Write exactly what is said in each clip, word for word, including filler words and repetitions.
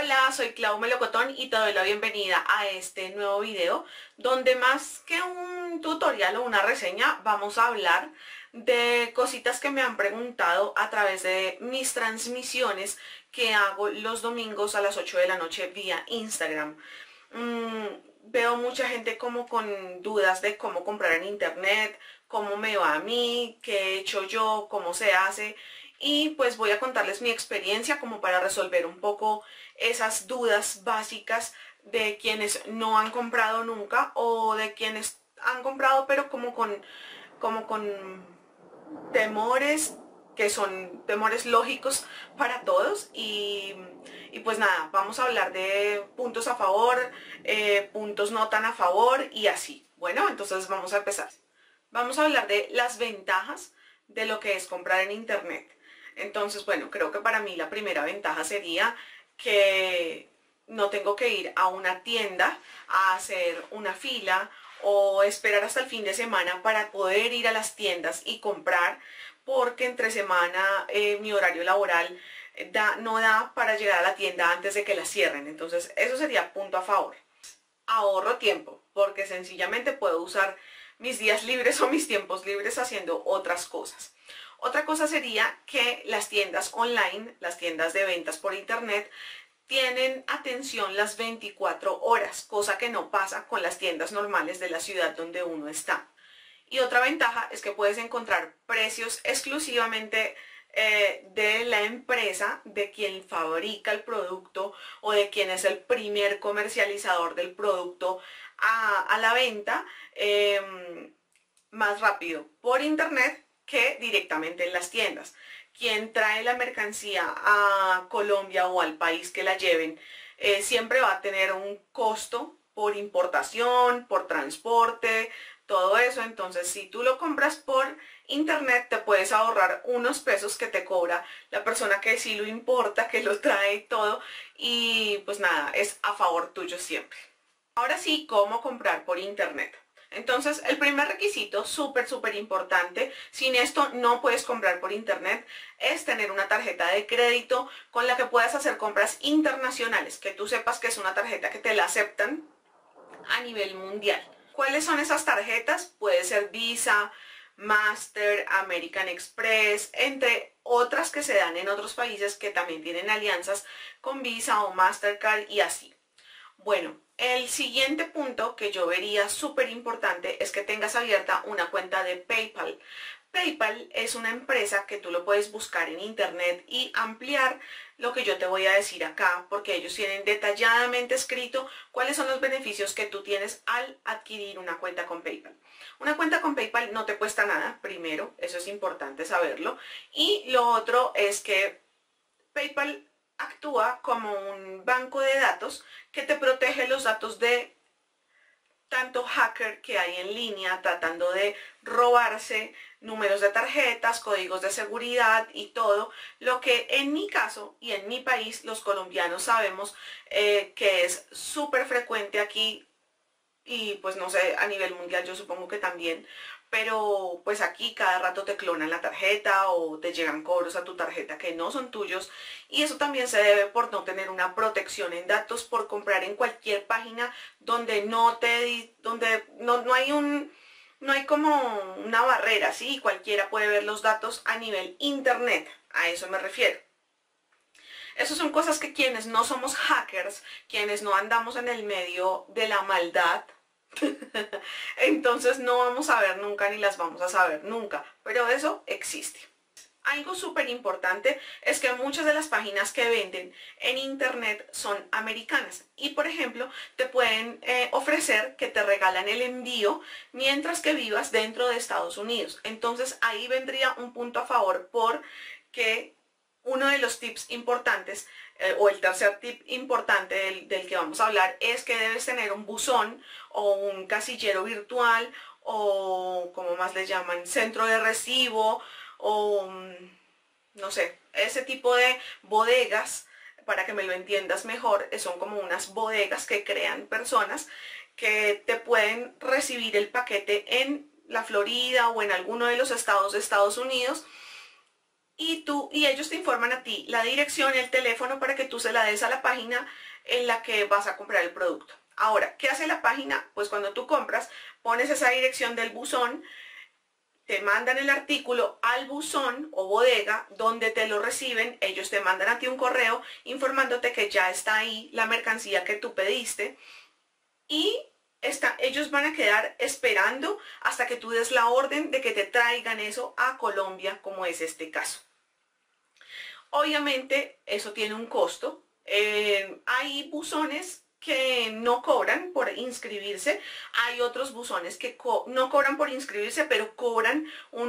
Hola, soy Clau Melocotón y te doy la bienvenida a este nuevo video donde más que un tutorial o una reseña vamos a hablar de cositas que me han preguntado a través de mis transmisiones que hago los domingos a las ocho de la noche vía Instagram. Mm, veo mucha gente como con dudas de cómo comprar en internet, cómo me va a mí, qué he hecho yo, cómo se hace. Y pues voy a contarles mi experiencia como para resolver un poco esas dudas básicas de quienes no han comprado nunca o de quienes han comprado pero como con, como con temores que son temores lógicos para todos. Y, y pues nada, vamos a hablar de puntos a favor, eh, puntos no tan a favor y así. Bueno, entonces vamos a empezar. Vamos a hablar de las ventajas de lo que es comprar en internet. Entonces, bueno, creo que para mí la primera ventaja sería que no tengo que ir a una tienda a hacer una fila o esperar hasta el fin de semana para poder ir a las tiendas y comprar, porque entre semana eh, mi horario laboral da, no da para llegar a la tienda antes de que la cierren. Entonces, eso sería punto a favor. Ahorro tiempo, porque sencillamente puedo usar mis días libres o mis tiempos libres haciendo otras cosas. Otra cosa sería que las tiendas online, las tiendas de ventas por internet, tienen atención las veinticuatro horas, cosa que no pasa con las tiendas normales de la ciudad donde uno está. Y otra ventaja es que puedes encontrar precios exclusivamente eh, de la empresa, de quien fabrica el producto o de quien es el primer comercializador del producto a, a la venta, eh, más rápido por internet que directamente en las tiendas. Quien trae la mercancía a Colombia o al país que la lleven eh, siempre va a tener un costo por importación, por transporte, todo eso. Entonces, si tú lo compras por internet, te puedes ahorrar unos pesos que te cobra la persona que sí lo importa, que lo trae y todo. Y pues nada, es a favor tuyo siempre. Ahora sí, ¿cómo comprar por internet? Entonces, el primer requisito, súper, súper importante, sin esto no puedes comprar por internet, es tener una tarjeta de crédito con la que puedas hacer compras internacionales, que tú sepas que es una tarjeta que te la aceptan a nivel mundial. ¿Cuáles son esas tarjetas? Puede ser Visa, Master, American Express, entre otras que se dan en otros países que también tienen alianzas con Visa o Mastercard y así. Bueno, el siguiente punto que yo vería súper importante es que tengas abierta una cuenta de PayPal. PayPal es una empresa que tú lo puedes buscar en internet y ampliar lo que yo te voy a decir acá, porque ellos tienen detalladamente escrito cuáles son los beneficios que tú tienes al adquirir una cuenta con PayPal. Una cuenta con PayPal no te cuesta nada, primero, eso es importante saberlo. Y lo otro es que PayPal actúa como un banco de datos que te protege los datos de tanto hacker que hay en línea tratando de robarse números de tarjetas, códigos de seguridad y todo lo que en mi caso y en mi país los colombianos sabemos eh, que es súper frecuente aquí y pues no sé, a nivel mundial yo supongo que también. Pero pues aquí cada rato te clonan la tarjeta o te llegan cobros a tu tarjeta que no son tuyos, y eso también se debe por no tener una protección en datos, por comprar en cualquier página donde no te donde no, no hay un no hay como una barrera, ¿sí? Cualquiera puede ver los datos a nivel internet, a eso me refiero. Esas son cosas que quienes no somos hackers, quienes no andamos en el medio de la maldad, entonces no vamos a ver nunca ni las vamos a saber nunca, pero eso existe. Algo súper importante es que muchas de las páginas que venden en internet son americanas y, por ejemplo, te pueden eh, ofrecer que te regalan el envío mientras que vivas dentro de Estados Unidos. Entonces ahí vendría un punto a favor, porque uno de los tips importantes eh, o el tercer tip importante del, del que vamos a hablar es que debes tener un buzón o un casillero virtual o, como más le llaman, centro de recibo o no sé, ese tipo de bodegas. Para que me lo entiendas mejor, son como unas bodegas que crean personas que te pueden recibir el paquete en la Florida o en alguno de los estados de Estados Unidos y, tú, y ellos te informan a ti la dirección, el teléfono para que tú se la des a la página en la que vas a comprar el producto. Ahora, ¿qué hace la página? Pues cuando tú compras, pones esa dirección del buzón, te mandan el artículo al buzón o bodega donde te lo reciben, ellos te mandan a ti un correo informándote que ya está ahí la mercancía que tú pediste y está, ellos van a quedar esperando hasta que tú des la orden de que te traigan eso a Colombia, como es este caso. Obviamente eso tiene un costo. Eh, hay buzones que no cobran por inscribirse, hay otros buzones que co no cobran por inscribirse, pero cobran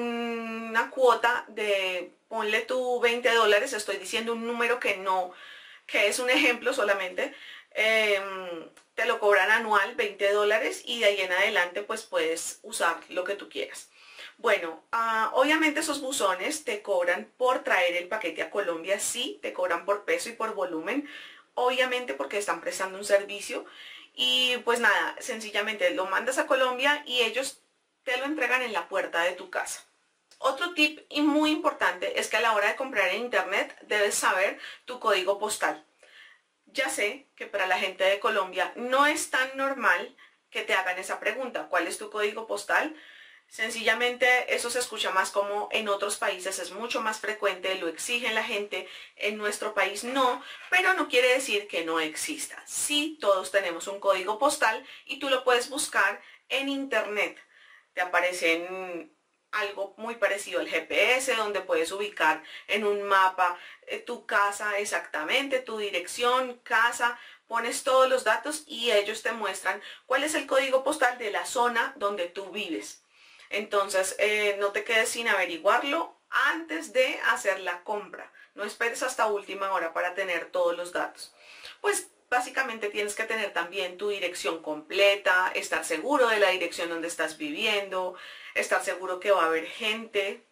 una cuota de, ponle tú veinte dólares, estoy diciendo un número que no, que es un ejemplo solamente, eh, te lo cobran anual, veinte dólares, y de ahí en adelante pues puedes usar lo que tú quieras. Bueno, uh, obviamente esos buzones te cobran por traer el paquete a Colombia, sí, te cobran por peso y por volumen, obviamente porque están prestando un servicio y pues nada, sencillamente lo mandas a Colombia y ellos te lo entregan en la puerta de tu casa. Otro tip y muy importante es que a la hora de comprar en internet debes saber tu código postal. Ya sé que para la gente de Colombia no es tan normal que te hagan esa pregunta, ¿cuál es tu código postal? Sencillamente eso se escucha más, como en otros países es mucho más frecuente, lo exigen la gente, en nuestro país no, pero no quiere decir que no exista. Sí, todos tenemos un código postal y tú lo puedes buscar en internet. Te aparecen algo muy parecido al G P S, donde puedes ubicar en un mapa eh, tu casa exactamente, tu dirección, casa, pones todos los datos y ellos te muestran cuál es el código postal de la zona donde tú vives. Entonces, eh, no te quedes sin averiguarlo antes de hacer la compra. No esperes hasta última hora para tener todos los datos. Pues básicamente tienes que tener también tu dirección completa, estar seguro de la dirección donde estás viviendo, estar seguro que va a haber gente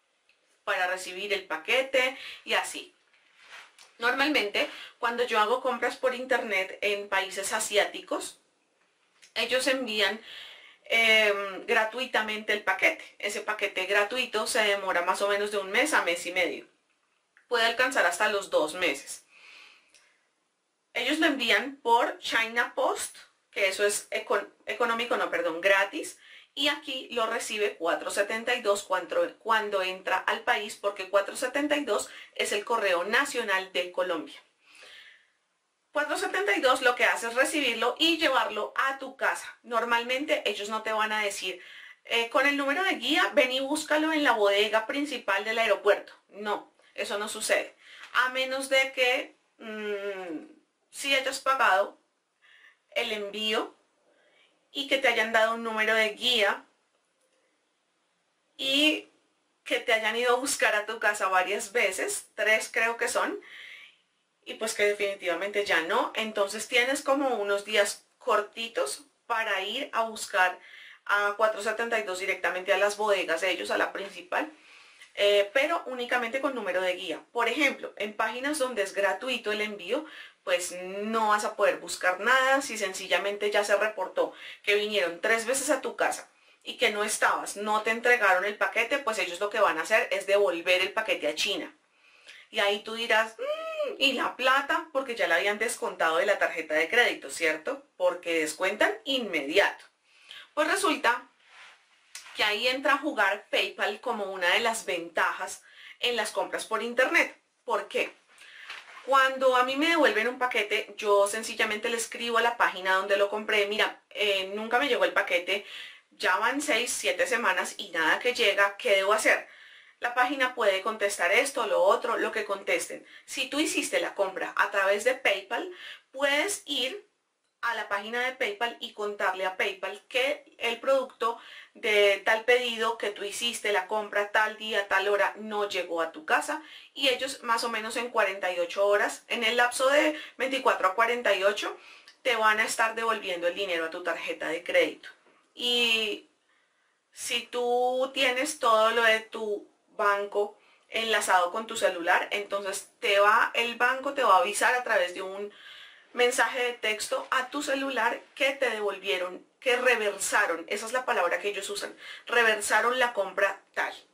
para recibir el paquete y así. Normalmente, cuando yo hago compras por internet en países asiáticos, ellos envían Eh, gratuitamente el paquete. Ese paquete gratuito se demora más o menos de un mes a mes y medio. Puede alcanzar hasta los dos meses. Ellos lo envían por China Post, que eso es econ económico, no, perdón, gratis. Y aquí lo recibe cuatro setenta y dos cuando, cuando entra al país, porque cuatro setenta y dos es el correo nacional de Colombia. cuatro setenta y dos lo que hace es recibirlo y llevarlo a tu casa. Normalmente ellos no te van a decir, eh, con el número de guía, ven y búscalo en la bodega principal del aeropuerto. No, eso no sucede. A menos de que mmm, si hayas pagado el envío y que te hayan dado un número de guía y que te hayan ido a buscar a tu casa varias veces, tres creo que son, y pues que definitivamente ya no. Entonces tienes como unos días cortitos para ir a buscar a cuatro setenta y dos directamente a las bodegas de ellos, a la principal, eh, pero únicamente con número de guía. Por ejemplo, en páginas donde es gratuito el envío, pues no vas a poder buscar nada. Si sencillamente ya se reportó que vinieron tres veces a tu casa y que no estabas, no te entregaron el paquete, pues ellos lo que van a hacer es devolver el paquete a China. Y ahí tú dirás, mmm, ¿y la plata? Porque ya la habían descontado de la tarjeta de crédito, ¿cierto? Porque descuentan inmediato. Pues resulta que ahí entra a jugar PayPal como una de las ventajas en las compras por internet. ¿Por qué? Cuando a mí me devuelven un paquete, yo sencillamente le escribo a la página donde lo compré, mira, eh, nunca me llegó el paquete, ya van seis, siete semanas y nada que llega, ¿qué debo hacer? La página puede contestar esto, lo otro, lo que contesten. Si tú hiciste la compra a través de PayPal, puedes ir a la página de PayPal y contarle a PayPal que el producto de tal pedido que tú hiciste, la compra tal día, tal hora, no llegó a tu casa, y ellos más o menos en cuarenta y ocho horas, en el lapso de veinticuatro a cuarenta y ocho, te van a estar devolviendo el dinero a tu tarjeta de crédito. Y si tú tienes todo lo de tu banco enlazado con tu celular, entonces te va, el banco te va a avisar a través de un mensaje de texto a tu celular que te devolvieron, que reversaron, esa es la palabra que ellos usan, reversaron la compra tal.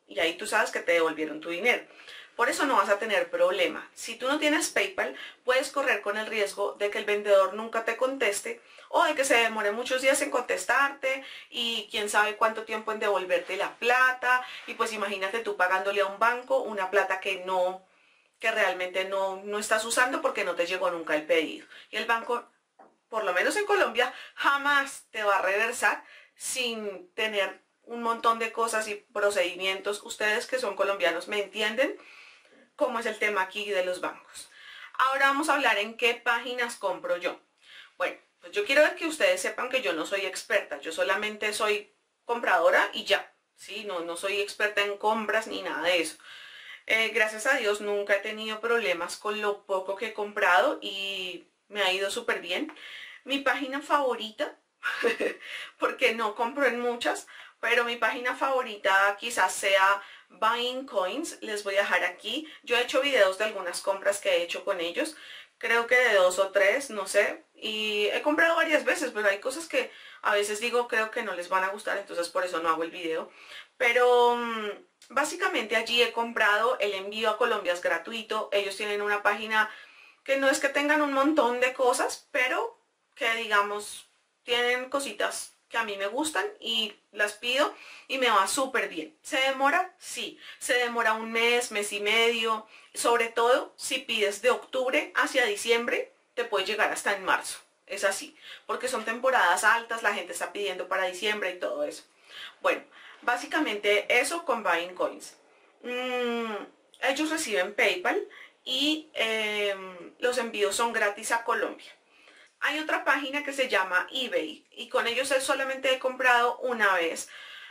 y ahí tú sabes que te devolvieron tu dinero. Por eso no vas a tener problema. Si tú no tienes PayPal, puedes correr con el riesgo de que el vendedor nunca te conteste o de que se demore muchos días en contestarte y quién sabe cuánto tiempo en devolverte la plata. Y pues imagínate tú pagándole a un banco una plata que no, que realmente no, no estás usando porque no te llegó nunca el pedido. Y el banco, por lo menos en Colombia, jamás te va a reversar sin tener un montón de cosas y procedimientos. Ustedes que son colombianos me entienden cómo es el tema aquí de los bancos. Ahora vamos a hablar en qué páginas compro yo. Bueno, pues yo quiero que ustedes sepan que yo no soy experta, yo solamente soy compradora y ya, ¿sí? No, no soy experta en compras ni nada de eso. Eh, gracias a Dios nunca he tenido problemas con lo poco que he comprado y me ha ido súper bien. Mi página favorita, porque no compro en muchas, pero mi página favorita quizás sea Buying Coins. Les voy a dejar aquí. Yo he hecho videos de algunas compras que he hecho con ellos. Creo que de dos o tres, no sé. Y he comprado varias veces, pero hay cosas que a veces digo creo que no les van a gustar, entonces por eso no hago el video. Pero mmm, básicamente allí he comprado, el envío a Colombia es gratuito. Ellos tienen una página que no es que tengan un montón de cosas, pero que digamos tienen cositas que a mí me gustan y las pido y me va súper bien. ¿Se demora? Sí. Se demora un mes, mes y medio. Sobre todo si pides de octubre hacia diciembre, te puede llegar hasta en marzo. Es así, porque son temporadas altas, la gente está pidiendo para diciembre y todo eso. Bueno, básicamente eso con Buying Coins. Mm, ellos reciben PayPal y eh, los envíos son gratis a Colombia. Hay otra página que se llama eBay y con ellos solamente he comprado una vez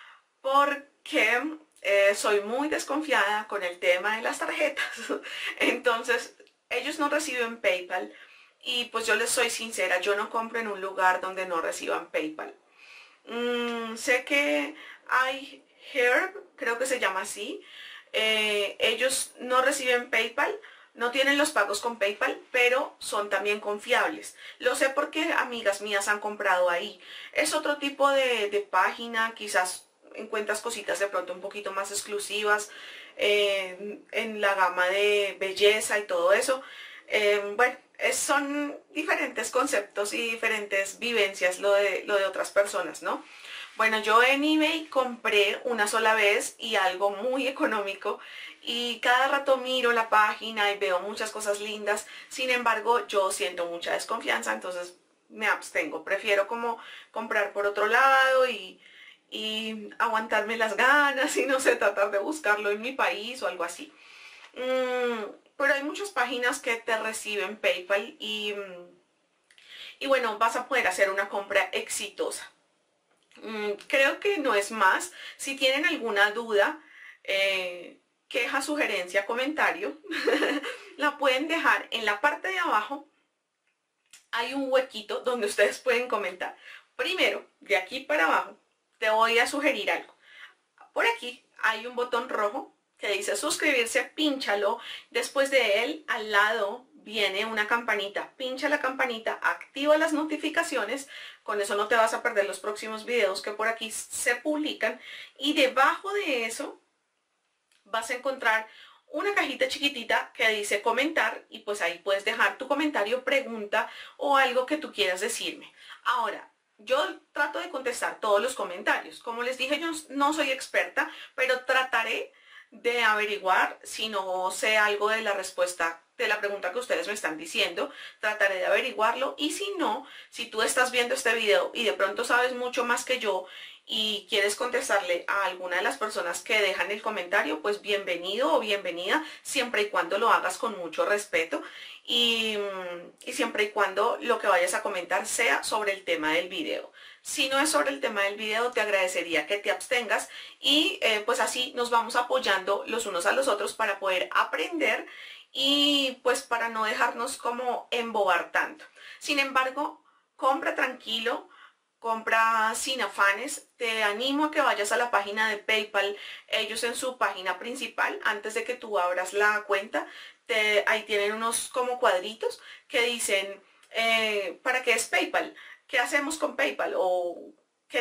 porque eh, soy muy desconfiada con el tema de las tarjetas. Entonces ellos no reciben PayPal y pues yo les soy sincera, yo no compro en un lugar donde no reciban PayPal. Mm, sé que hay Herb, creo que se llama así, eh, ellos no reciben PayPal. No tienen los pagos con PayPal, pero son también confiables. Lo sé porque amigas mías han comprado ahí. Es otro tipo de, de página, quizás encuentras cositas de pronto un poquito más exclusivas eh, en la gama de belleza y todo eso. Eh, bueno, es, son diferentes conceptos y diferentes vivencias lo de, lo de otras personas, ¿no? Bueno, yo en eBay compré una sola vez y algo muy económico y cada rato miro la página y veo muchas cosas lindas. Sin embargo, yo siento mucha desconfianza, entonces me abstengo. Prefiero como comprar por otro lado y, y aguantarme las ganas y no sé, tratar de buscarlo en mi país o algo así. Mm, pero hay muchas páginas que te reciben PayPal y, y bueno, vas a poder hacer una compra exitosa. Creo que no es más. Si tienen alguna duda, eh, queja, sugerencia, comentario, la pueden dejar en la parte de abajo. Hay un huequito donde ustedes pueden comentar. Primero, de aquí para abajo, te voy a sugerir algo. Por aquí hay un botón rojo que dice suscribirse, pínchalo. Después de él, al lado viene una campanita. Pincha la campanita, activa las notificaciones. Con eso no te vas a perder los próximos videos que por aquí se publican. Y debajo de eso vas a encontrar una cajita chiquitita que dice comentar. Y pues ahí puedes dejar tu comentario, pregunta o algo que tú quieras decirme. Ahora, yo trato de contestar todos los comentarios. Como les dije, yo no soy experta, pero trataré de averiguar si no sé algo de la respuesta de la pregunta que ustedes me están diciendo, trataré de averiguarlo y si no, si tú estás viendo este video y de pronto sabes mucho más que yo y quieres contestarle a alguna de las personas que dejan el comentario, pues bienvenido o bienvenida, siempre y cuando lo hagas con mucho respeto y, y siempre y cuando lo que vayas a comentar sea sobre el tema del video. Si no es sobre el tema del video, te agradecería que te abstengas y eh, pues así nos vamos apoyando los unos a los otros para poder aprender y pues para no dejarnos como embobar tanto. Sin embargo, compra tranquilo, compra sin afanes. Te animo a que vayas a la página de PayPal. Ellos en su página principal, antes de que tú abras la cuenta, te, ahí tienen unos como cuadritos que dicen eh, ¿para qué es PayPal? ¿Qué hacemos con PayPal? O ¿qué te,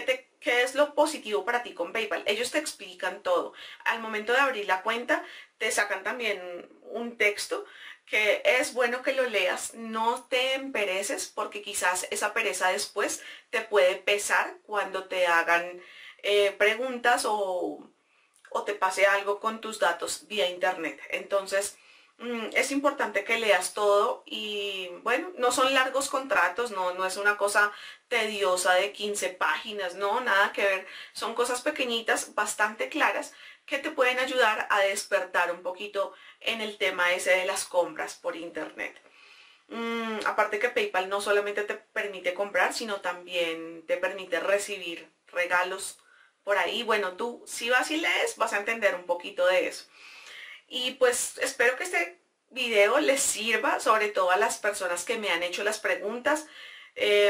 ¿qué es lo positivo para ti con PayPal? Ellos te explican todo. Al momento de abrir la cuenta, te sacan también un texto que es bueno que lo leas. No te empereces porque quizás esa pereza después te puede pesar cuando te hagan eh, preguntas o, o te pase algo con tus datos vía internet. Entonces, es importante que leas todo y bueno, no son largos contratos, no, no es una cosa tediosa de quince páginas, no, nada que ver. Son cosas pequeñitas, bastante claras, que te pueden ayudar a despertar un poquito en el tema ese de las compras por internet. Mm, aparte que PayPal no solamente te permite comprar, sino también te permite recibir regalos por ahí. Bueno, tú si vas y lees, vas a entender un poquito de eso. Y pues espero que este video les sirva, sobre todo a las personas que me han hecho las preguntas. Eh,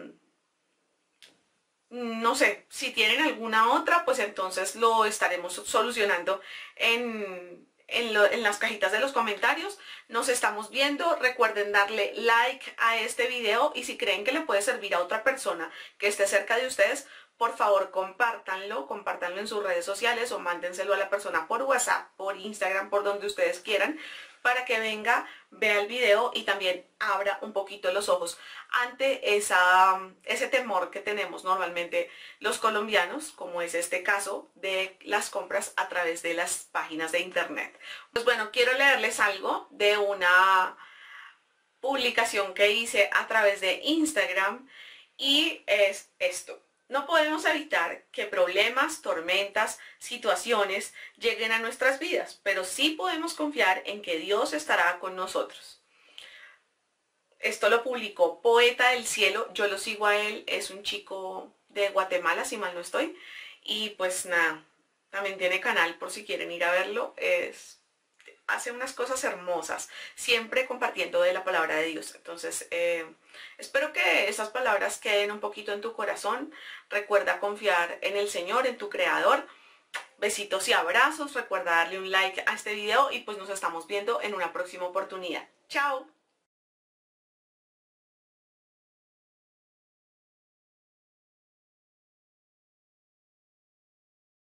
no sé, si tienen alguna otra, pues entonces lo estaremos solucionando en, en, lo, en las cajitas de los comentarios. Nos estamos viendo. Recuerden darle like a este video y si creen que le puede servir a otra persona que esté cerca de ustedes, por favor, compártanlo, compártanlo en sus redes sociales o mándenselo a la persona por WhatsApp, por Instagram, por donde ustedes quieran, para que venga, vea el video y también abra un poquito los ojos ante esa, ese temor que tenemos normalmente los colombianos, como es este caso de las compras a través de las páginas de internet. Pues bueno, quiero leerles algo de una publicación que hice a través de Instagram y es esto. No podemos evitar que problemas, tormentas, situaciones lleguen a nuestras vidas, pero sí podemos confiar en que Dios estará con nosotros. Esto lo publicó Poeta del Cielo, yo lo sigo a él, es un chico de Guatemala, si mal no estoy, y pues nada, también tiene canal por si quieren ir a verlo, es... hace unas cosas hermosas, siempre compartiendo de la palabra de Dios. Entonces, eh, espero que esas palabras queden un poquito en tu corazón. Recuerda confiar en el Señor, en tu Creador. Besitos y abrazos. Recuerda darle un like a este video y pues nos estamos viendo en una próxima oportunidad. ¡Chao!